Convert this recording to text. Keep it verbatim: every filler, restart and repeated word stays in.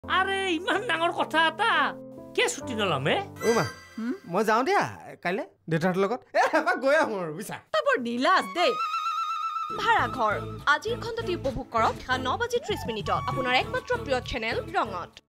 আৰে ইমান ডাঙৰ কথা এটা কে ছুটি নলম হে ও মা মই যাওঁ দিয়া কাইলে দেউতাৰ লগত এ এবাৰ গৈ আহোঁ আৰু বুইছা তই বৰ নীলাজ দেই ভাড়া ঘৰ আজিৰ খণ্ডটি উপভোগ কৰক ন বাজি ত্ৰিশ মিনিটত আপোনাৰ একমাত্ৰ প্ৰিয় চেনেল ৰঙত